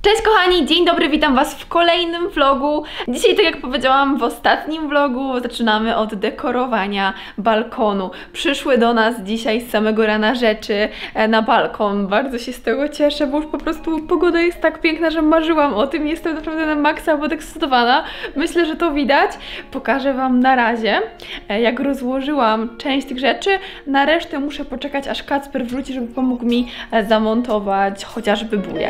Cześć kochani, dzień dobry, witam was w kolejnym vlogu. Dzisiaj, tak jak powiedziałam w ostatnim vlogu, zaczynamy od dekorowania balkonu. Przyszły do nas dzisiaj z samego rana rzeczy na balkon. Bardzo się z tego cieszę, bo już po prostu pogoda jest tak piękna, że marzyłam o tym. Jestem naprawdę na maksa podekscytowana. Myślę, że to widać. Pokażę wam na razie, jak rozłożyłam część tych rzeczy. Na resztę muszę poczekać, aż Kacper wróci, żeby pomógł mi zamontować chociażby bujak.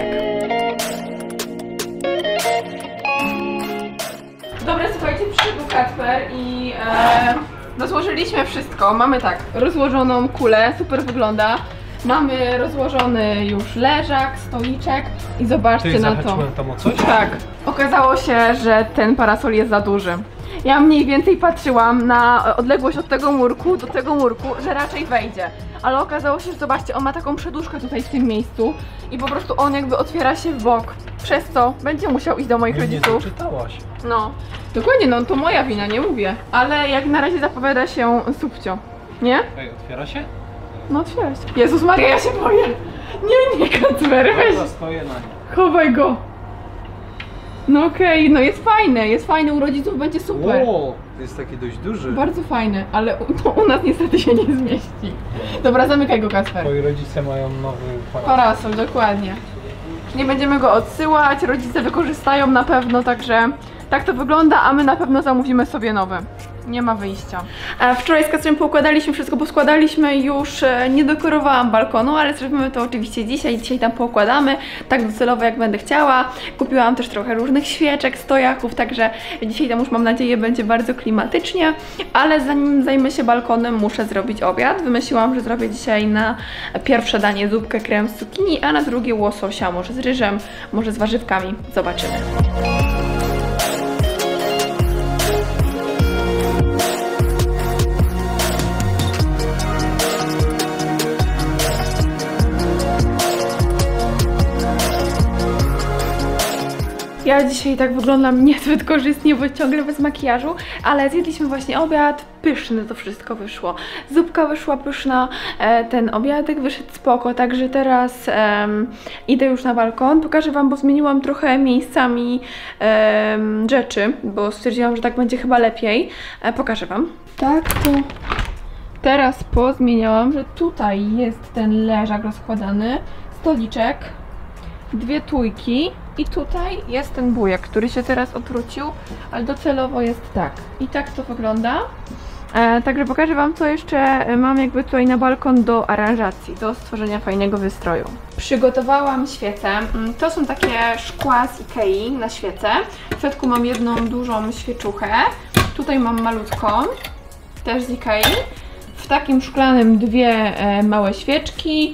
Dobra, słuchajcie, przyszedł Kacper i rozłożyliśmy wszystko. Mamy tak, rozłożoną kulę, super wygląda. Mamy rozłożony już leżak, stoliczek i zobaczcie na to. Tam o coś? Tak, okazało się, że ten parasol jest za duży. Ja mniej więcej patrzyłam na odległość od tego murku do tego murku, że raczej wejdzie. Ale okazało się, że zobaczcie, on ma taką przedłużkę tutaj w tym miejscu i po prostu on jakby otwiera się w bok. Przez co będzie musiał iść do moich rodziców. Nie czytałaś. No, dokładnie, no to moja wina, nie mówię. Ale jak na razie zapowiada się subcio. Nie? Ej, otwiera się? No otwiera się. Jezus Maria, ja się boję. Nie, Kacper, weź. Ja stoję na nim. Chowaj go. No okej, no jest fajny, u rodziców będzie super. O, jest taki dość duży. Bardzo fajny, ale u nas niestety się nie zmieści. Dobra, zamykaj go, Kacper. Twoi rodzice mają nowy Parasol, dokładnie. Nie będziemy go odsyłać, rodzice wykorzystają na pewno, także tak to wygląda, a my na pewno zamówimy sobie nowy. Nie ma wyjścia. Wczoraj z Kacprem poukładaliśmy wszystko, poskładaliśmy już, nie dekorowałam balkonu, ale zrobimy to oczywiście dzisiaj. Dzisiaj tam poukładamy, tak docelowo jak będę chciała. Kupiłam też trochę różnych świeczek, stojaków, także dzisiaj tam już mam nadzieję będzie bardzo klimatycznie. Ale zanim zajmę się balkonem, muszę zrobić obiad. Wymyśliłam, że zrobię dzisiaj na pierwsze danie zupkę krem z cukinii, a na drugie łososia, może z ryżem, może z warzywkami. Zobaczymy. Ja dzisiaj tak wyglądam niezbyt korzystnie, bo ciągle bez makijażu, ale zjedliśmy właśnie obiad, pyszne to wszystko wyszło. Zupka wyszła pyszna, ten obiadek wyszedł spoko, także teraz idę już na balkon. Pokażę wam, bo zmieniłam trochę miejscami rzeczy, bo stwierdziłam, że tak będzie chyba lepiej. Pokażę wam. Tak to teraz pozmieniałam, że tutaj jest ten leżak rozkładany, stoliczek, dwie tujki i tutaj jest ten bujek, który się teraz odwrócił, ale docelowo jest tak. I tak to wygląda. Także pokażę wam, co jeszcze mam jakby tutaj na balkon do aranżacji, do stworzenia fajnego wystroju. Przygotowałam świece. To są takie szkła z Ikei na świece. W środku mam jedną dużą świeczuchę. Tutaj mam malutką, też z Ikei. W takim szklanym dwie małe świeczki.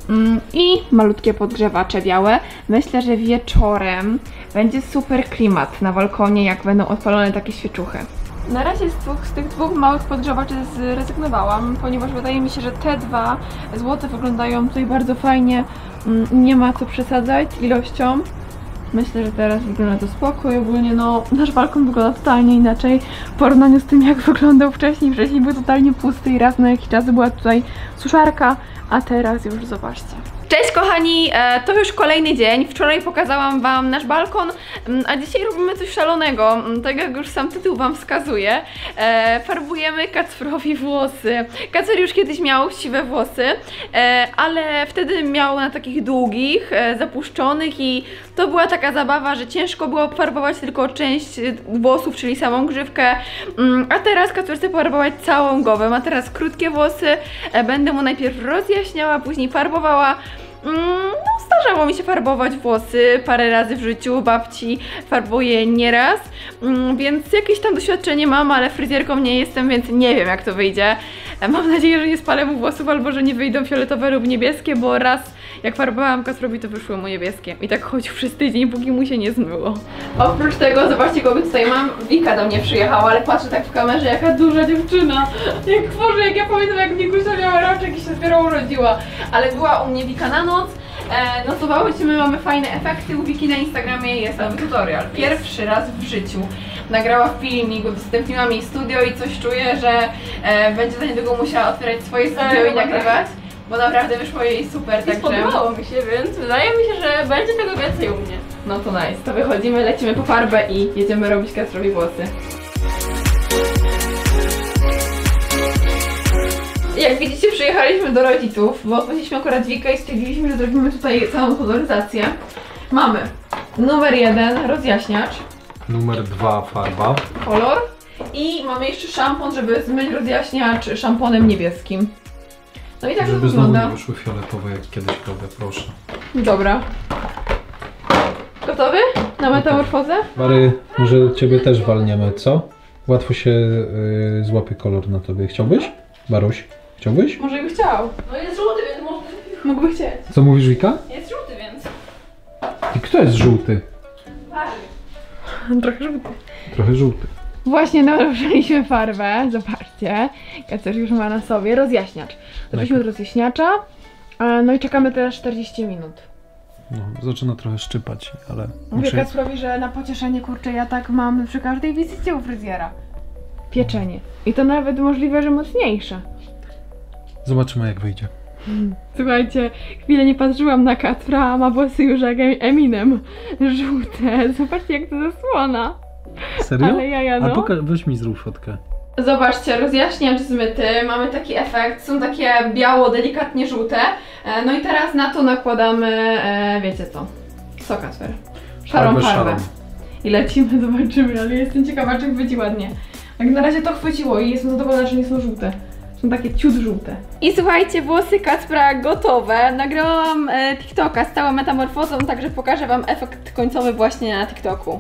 I malutkie podgrzewacze białe. Myślę, że wieczorem będzie super klimat na balkonie, jak będą odpalone takie świeczuchy. Na razie z tych dwóch małych podgrzewaczy zrezygnowałam, ponieważ wydaje mi się, że te dwa złote wyglądają tutaj bardzo fajnie. Nie ma co przesadzać ilością. Myślę, że teraz wygląda to spoko i ogólnie no nasz balkon wygląda totalnie inaczej w porównaniu z tym, jak wyglądał wcześniej. Wcześniej był totalnie pusty i raz na jakiś czas była tutaj suszarka, a teraz już zobaczcie. Cześć kochani, to już kolejny dzień. Wczoraj pokazałam wam nasz balkon, a dzisiaj robimy coś szalonego. Tak jak już sam tytuł wam wskazuje. Farbujemy Kacprowi włosy. Kacper już kiedyś miał siwe włosy, ale wtedy miał na takich długich, zapuszczonych i to była taka zabawa, że ciężko było farbować tylko część włosów, czyli samą grzywkę. A teraz Kacper chce farbować całą głowę. Ma teraz krótkie włosy, będę mu najpierw rozjaśniała, później farbowała. No, zdarzało mi się farbować włosy parę razy w życiu, babci farbuję nieraz, więc jakieś tam doświadczenie mam, ale fryzjerką nie jestem, więc nie wiem, jak to wyjdzie. Mam nadzieję, że nie spalę mu włosów albo że nie wyjdą fioletowe lub niebieskie, bo raz jak farbowałam Kacprowi, to wyszły mu niebieskie i tak chodził przez tydzień, póki mu się nie zmyło. Oprócz tego, zobaczcie, kogo tutaj mam. Wika do mnie przyjechała, ale patrzę tak w kamerze, jaka duża dziewczyna. Jak ja pamiętam, jak Wikusia miała roczek i się dopiero urodziła. Ale była u mnie Wika na noc. No zobaczymy, mamy fajne efekty. U Wiki na Instagramie jest nowy tutorial. Pierwszy raz w życiu nagrała filmik, udostępniła mi studio i coś czuję, że będzie za niedługo musiała otwierać swoje studio i nagrywać. bo naprawdę wyszło jej super, także... Podobało mi się, więc wydaje mi się, że będzie tego więcej u mnie. No to nice. To wychodzimy, lecimy po farbę i jedziemy robić Kacprowi włosy. Jak widzicie, przyjechaliśmy do rodziców, bo odwiedziliśmy akurat Wikę i stwierdziliśmy, że zrobimy tutaj całą koloryzację. Mamy numer 1 rozjaśniacz. Numer 2 farba. Kolor. I mamy jeszcze szampon, żeby zmyć rozjaśniacz szamponem niebieskim. No i tak to Żeby znowu wygląda. nie wyszły fioletowe jak kiedyś robię, proszę. Dobra. Gotowy na metamorfozę? Bary, może ciebie też walniemy, co? Łatwo się złapie kolor na tobie. Chciałbyś? Baruś, chciałbyś? Może by chciał. No jest żółty, więc mógłby chcieć. Co mówisz, Wika? Jest żółty, więc... I kto jest żółty? Trochę żółty. Trochę żółty. Właśnie nałożyliśmy farbę, zobaczcie. Kacper już ma na sobie rozjaśniacz. Zaczęliśmy od rozjaśniacza, no i czekamy teraz 40 minut. No, zaczyna trochę szczypać, ale... Mówię Kacprowi, że na pocieszenie, kurczę, ja tak mam przy każdej wizycie u fryzjera. Pieczenie. I to nawet możliwe, że mocniejsze. Zobaczymy jak wyjdzie. Słuchajcie, chwilę nie patrzyłam na Kacpra, a ma włosy już jak Eminem. Żółte. Zobaczcie jak to zasłona. Serio? Ale jaja, no. A weź mi zrób fotkę. Zobaczcie, rozjaśniacz zmyty, mamy taki efekt, są takie biało, delikatnie żółte. No i teraz na to nakładamy, wiecie co Kacper? Szarą farbę. I lecimy, zobaczymy, ale jestem ciekawa, czy chwyci ładnie. Jak na razie to chwyciło i jestem zadowolona, że nie są żółte. Są takie ciut żółte. I słuchajcie, włosy Kacpra gotowe. Nagrałam TikToka z całą metamorfozą, także pokażę wam efekt końcowy właśnie na TikToku.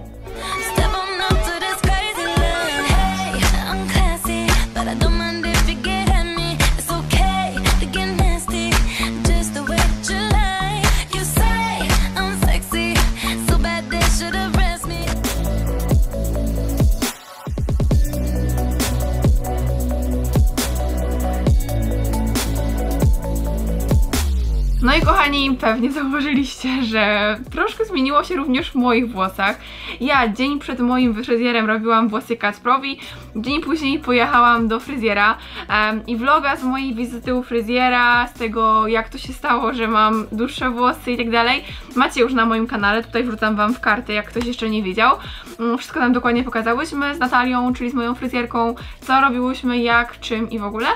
No i kochani, pewnie zauważyliście, że troszkę zmieniło się również w moich włosach. Ja dzień przed moim fryzjerem robiłam włosy Kacprowi, dzień później pojechałam do fryzjera i vloga z mojej wizyty u fryzjera, z tego jak to się stało, że mam dłuższe włosy i tak dalej, macie już na moim kanale, tutaj wrzucam wam w karty, jak ktoś jeszcze nie wiedział. Wszystko tam dokładnie pokazałyśmy z Natalią, czyli z moją fryzjerką, co robiłyśmy, jak, czym i w ogóle.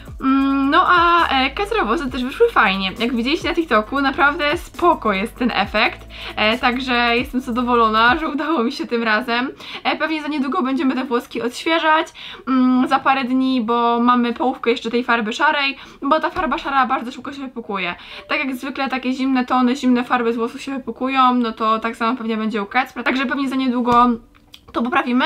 No a Kacpra włosy też wyszły fajnie. Jak widzieliście na TikToku, naprawdę spoko jest ten efekt. Także jestem zadowolona, że udało mi się tym razem. Pewnie za niedługo będziemy te włoski odświeżać. Za parę dni, bo mamy połówkę jeszcze tej farby szarej, bo ta farba szara bardzo szybko się wypukuje. Tak jak zwykle takie zimne tony, zimne farby z włosów się wypukują, no to tak samo pewnie będzie u Kacpra. Także pewnie za niedługo to poprawimy.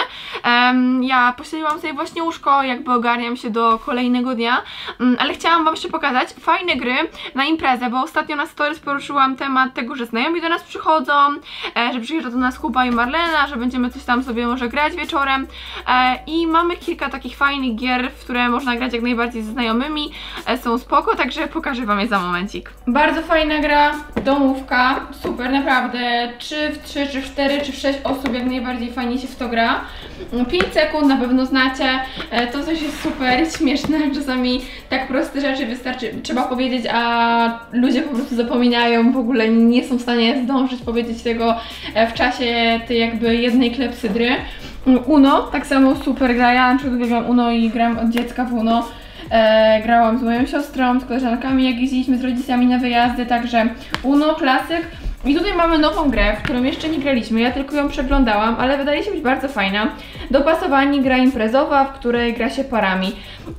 Ja pościeliłam sobie właśnie łóżko, jakby ogarniam się do kolejnego dnia, ale chciałam wam jeszcze pokazać fajne gry na imprezę, bo ostatnio na stories poruszyłam temat tego, że znajomi do nas przychodzą, że przyjeżdża do nas Kuba i Marlena, że będziemy coś tam sobie może grać wieczorem i mamy kilka takich fajnych gier, w które można grać jak najbardziej ze znajomymi, są spoko, także pokażę wam je za momencik. Bardzo fajna gra, domówka, super naprawdę, 3 w 3, czy w 4, czy w 6 osób jak najbardziej fajnie się w to gra. 5 sekund na pewno znacie, to coś jest super śmieszne, czasami tak proste rzeczy wystarczy, trzeba powiedzieć, a ludzie po prostu zapominają, w ogóle nie są w stanie zdążyć powiedzieć tego w czasie tej jakby jednej klepsydry. Uno, tak samo super gra, ja na przykład uwielbiam Uno i gram od dziecka w Uno. Grałam z moją siostrą, z koleżankami, jak jeździliśmy z rodzicami na wyjazdy, także Uno, klasyk. I tutaj mamy nową grę, w którą jeszcze nie graliśmy, ja tylko ją przeglądałam, ale wydaje się być bardzo fajna. Dopasowani, gra imprezowa, w której gra się parami.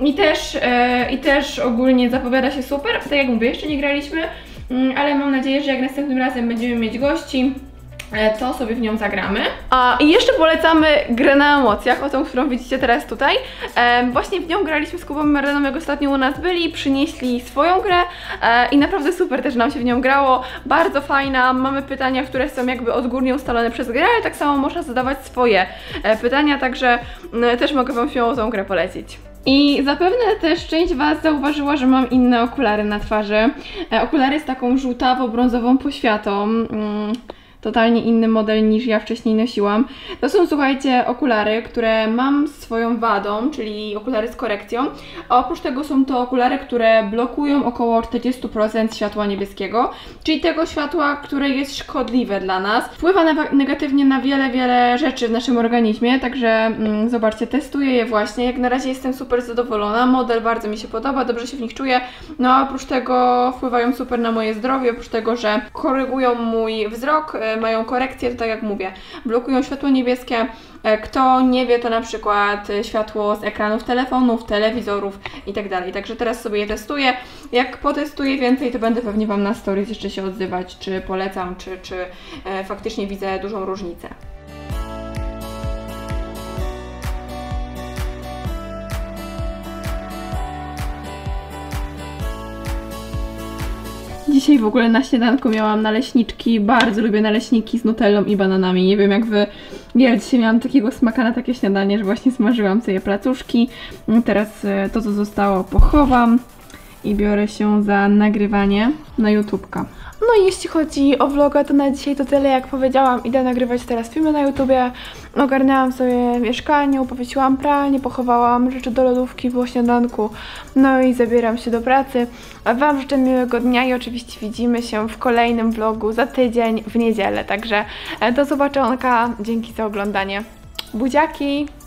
I też ogólnie zapowiada się super, tak jak mówię, jeszcze nie graliśmy, ale mam nadzieję, że jak następnym razem będziemy mieć gości, to sobie w nią zagramy. I jeszcze polecamy grę na emocjach, o tą, którą widzicie teraz tutaj. Właśnie w nią graliśmy z Kubą i Marleną, jak ostatnio u nas byli, przynieśli swoją grę i naprawdę super też nam się w nią grało. Bardzo fajna, mamy pytania, które są jakby odgórnie ustalone przez grę, ale tak samo można zadawać swoje pytania, także też mogę wam śmiało tą grę polecić. I zapewne też część was zauważyła, że mam inne okulary na twarzy. Okulary z taką żółtawo-brązową poświatą. totalnie inny model niż ja wcześniej nosiłam. To są, słuchajcie, okulary, które mam swoją wadą, czyli okulary z korekcją, a oprócz tego są to okulary, które blokują około 40% światła niebieskiego, czyli tego światła, które jest szkodliwe dla nas. Wpływa negatywnie na wiele rzeczy w naszym organizmie, także zobaczcie, testuję je właśnie. Jak na razie jestem super zadowolona, model bardzo mi się podoba, dobrze się w nich czuję, no a oprócz tego wpływają super na moje zdrowie, oprócz tego, że korygują mój wzrok, mają korekcję, to tak jak mówię, blokują światło niebieskie. Kto nie wie, to na przykład światło z ekranów telefonów, telewizorów i tak dalej. Także teraz sobie je testuję. Jak potestuję więcej, to będę pewnie Wam na stories jeszcze się odzywać, czy polecam, czy faktycznie widzę dużą różnicę. Dzisiaj w ogóle na śniadanku miałam naleśniczki, bardzo lubię naleśniki z nutellą i bananami. Nie wiem jak Wy, ja dzisiaj miałam takiego smaka na takie śniadanie, że właśnie smażyłam sobie placuszki. Teraz to co zostało pochowam i biorę się za nagrywanie na YouTubka. No i jeśli chodzi o vloga, to na dzisiaj to tyle. Jak powiedziałam, idę nagrywać teraz filmy na YouTubie. Ogarnęłam sobie mieszkanie, powiesiłam pralnię, pochowałam rzeczy do lodówki po śniadanku. No i zabieram się do pracy. A Wam życzę miłego dnia i oczywiście widzimy się w kolejnym vlogu za tydzień w niedzielę. Także do zobaczonka. Dzięki za oglądanie. Buziaki!